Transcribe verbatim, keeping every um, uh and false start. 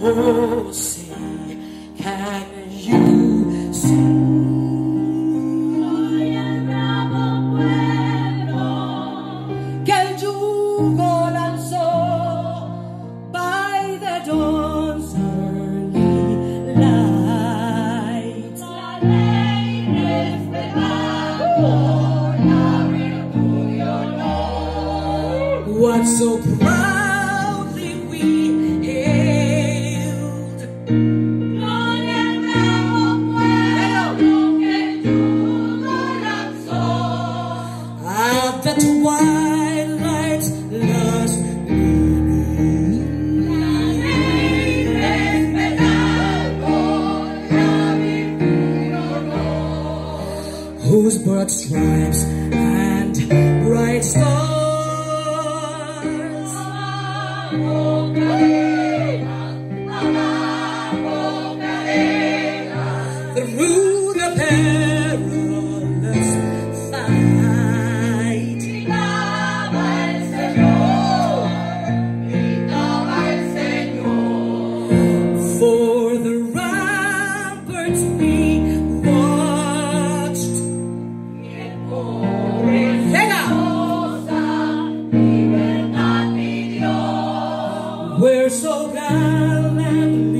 Oh, say, can you see? Soy el bravo pueblo Que el yugo lanzó by the dawn's early light. la ley respetando la virtud y honor. What so proudly we hailed. Soy el bravo pueblo que el yugo lanzó. At the twilight's last gleaming, La ley respetando la virtud y honor. whose broad stripes and bright stars Abajo cadena, abajo cadena. through the perilous fight. Gritaba el Señor, gritaba el Señor. For the ramparts we watched, Gloriosa libertad pidió. were so gallantly